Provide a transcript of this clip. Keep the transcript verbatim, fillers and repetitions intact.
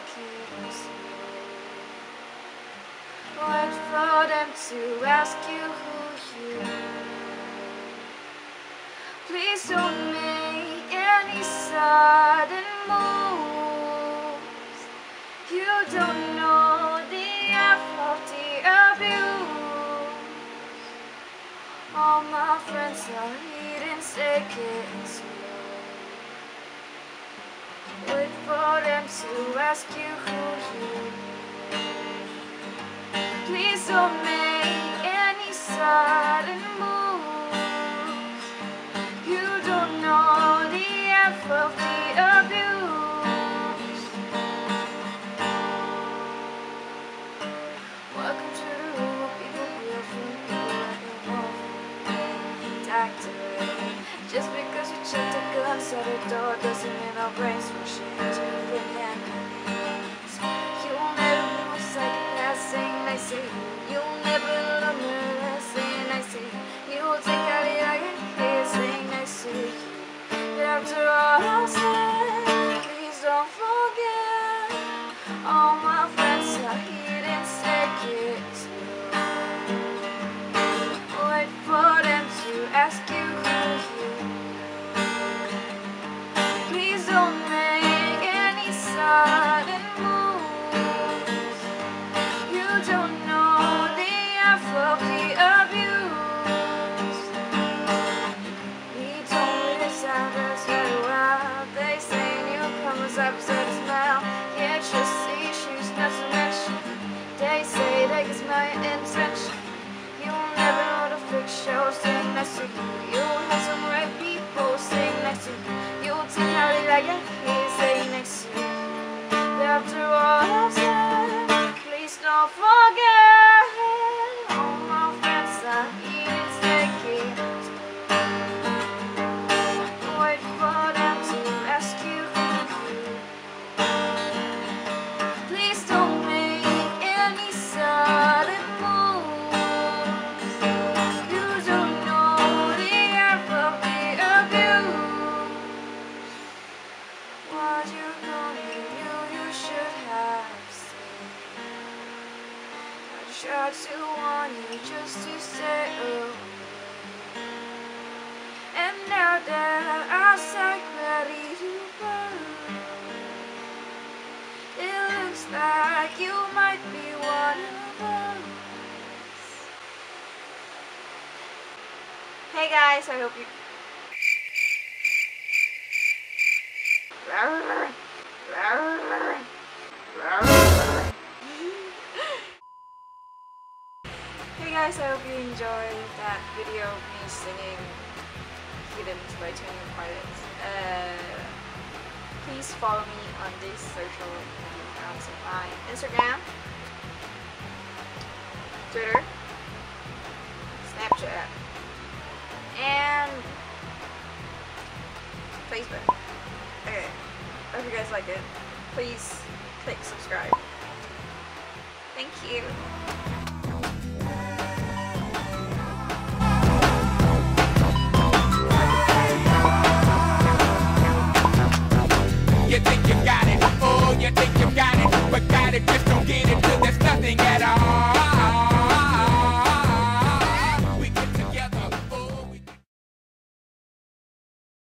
kiss you. Wait for them to ask you who you are. Please don't make any sudden moves. You don't know the half of the abuse. All my friends are eating steak and slow. Wait for them to ask you who you are. Please don't make any sudden moves. You don't know the half of the abuse. Welcome to the room of people who are from people like a activate. Just because we check the guns at the door doesn't mean our brains will change. You'll never be my second last thing I say. You'll never love me last thing I say. You'll take out the I can hear sing next to you. But after all I've said, please don't forget. All my friends are here and tickets. Wait for them to ask you who you are. Please don't make any sudden moves. You don't know the half of the abuse. We don't listen, that's very well. They say newcomers upset a smile. Yeah, just issues not to mention. They say they can smell your intention. You'll never know the fake show sitting next to you. You'll have some red people sitting next to you. You'll take out it like a kid sitting next to you. But after all I've said, please don't forget. All my friends are eating steak. Wait for them to ask you who you are. Please don't make any sudden moves. You don't know the half of the abuse. What you gonna do, you should have said. I tried to warn you just to stay away. And now that our sight ready to burn, it looks like you might be one of us. Hey guys, I hope you Hey guys, I hope you enjoyed that video of me singing Heathens by Tony Pilots. Uh, please follow me on these social media accounts of mine: Instagram, Twitter, Snapchat, and Facebook. Okay, I hope you guys like it. Please click subscribe. Thank you. You think you got it, oh, you think you got it, but got it, just don't get it.